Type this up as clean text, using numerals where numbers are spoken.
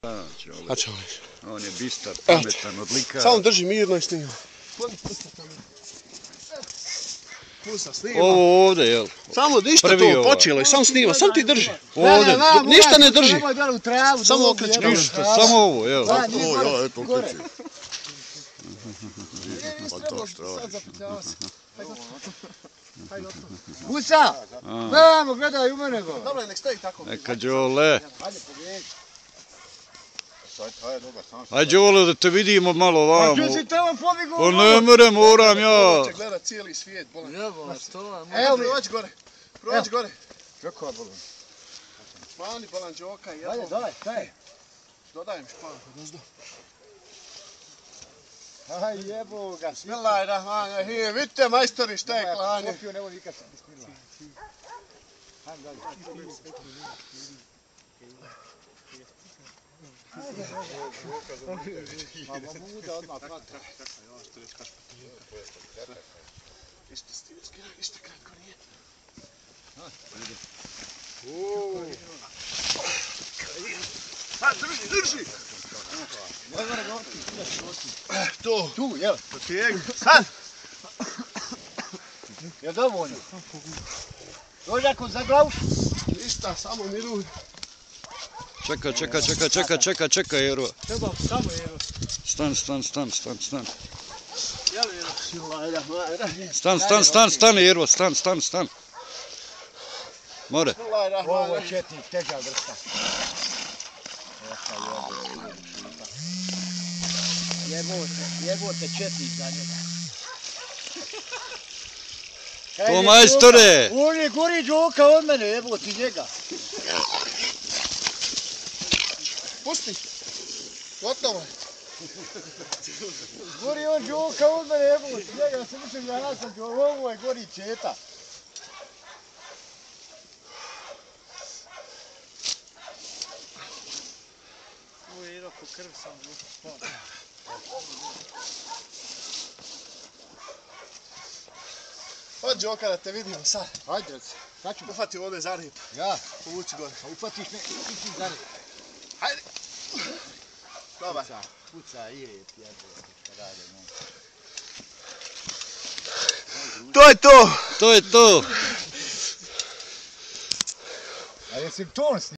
A čovjek. On je bistar, pametan, odlikar. Samo drži mirno i snima. Ovo ovdje, jel? Samo ništa to, počelo je, samo snima, sam ti drži. Ovdje. Ništa ne drži. Samo okreći. Ništa, samo ovo, jel? Eto okreći. Pa to što je. Gusa! Vamo, gledaj u mene go. Dobro, nek stoji tako. Neka Đole. Ajde, Đole, da te vidimo malo vamo. Što si tamo pobjegao? Pa ne mere, moram ja. Će gledat cijeli svijet, bolan. Evo mi. Prođi gore. Prođi gore. Čekaj, bolan. Špani, bolan, džoka, Ajde, jebo. daj, daj. Dodajem špan. Aj, jebo ga. Bismillahirrahmanirrahim. Vidite, majstori, šta je klanje. Popio, nemoj nikad. Bismillah. Ajde, dalje. Mamuda odmah prata. Ište kratko nije. Sad, drži! To. Tu, jel? Sad! Je dovoljno? Dođe ako za glavu? Ništa, samo miruj. Čekaj, Jero. Treba samo jedno. Stan. Jel, jel? Stan, Jero, stan. More. Ovo je četnik, teža vrsta. Jebote četnik za njega. To majstore! On je gori džoka od mene, jebote njega. Pusti. Gotovo je. Gori on džoka od mene, jebote njega. Ja sam mislio da ja sam džoka, ovo je gori četa. Ovo je jedno po krv sam spao. Od džoka da te vidimo sad. Hajde, sad ću. Ufati ovdje za rib. Ja, Povuci gore. a upatiš me, ti za rib. Hajde. Dobar. Puca, je, jebote, rade, no. To je to! To je to. A jesi to